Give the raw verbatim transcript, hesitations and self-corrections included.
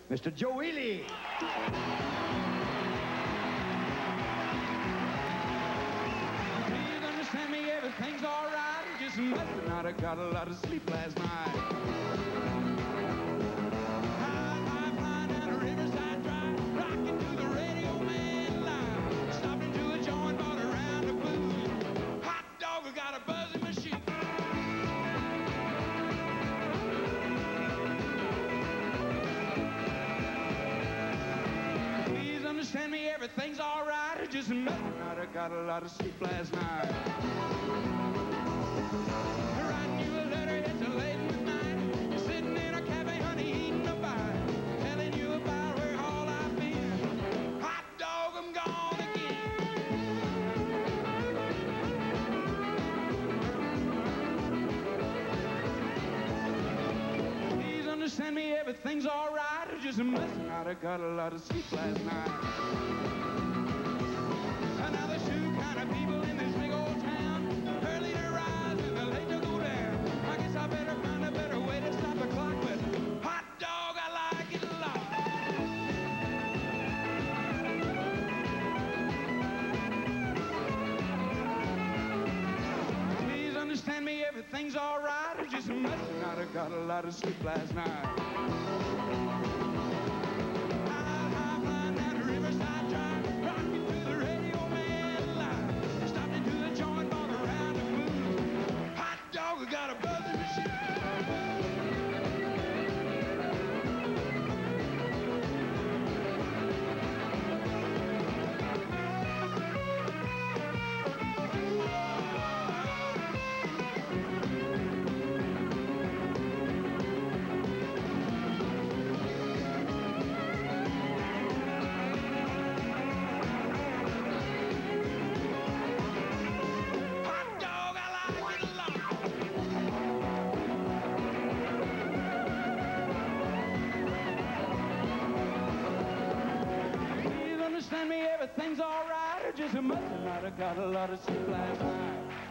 Mister Joe Ely. Please understand me, everything's all right. Just nothing. I got a lot of sleep last night. High, high, flying down the Riverside Drive, rocking to the Radio Man live. Stopped into a joint, bought a round of booze. Hot dog, I got a buzzing machine. Please understand me, everything's all right. Just nothing. I got a lot of sleep last night. Writing you a letter, it's a late in the night. You're sitting in a cafe, honey, eating a bite. Telling you about where all I've been. Hot dog, I'm gone again. Please understand me, everything's all right. Just messing out, I got a lot of sleep last night. Another shoe kind of people in this big old town. Early to rise and the late to go down. I guess I better find a better way to stop the clock. But hot dog, I like it a lot. Please understand me, everything's all right. I just messing out, I got a lot of sleep last night. Got a buzzing machine. Understand me, everything's all right. Just a messing out, I got a lot of sleep last night.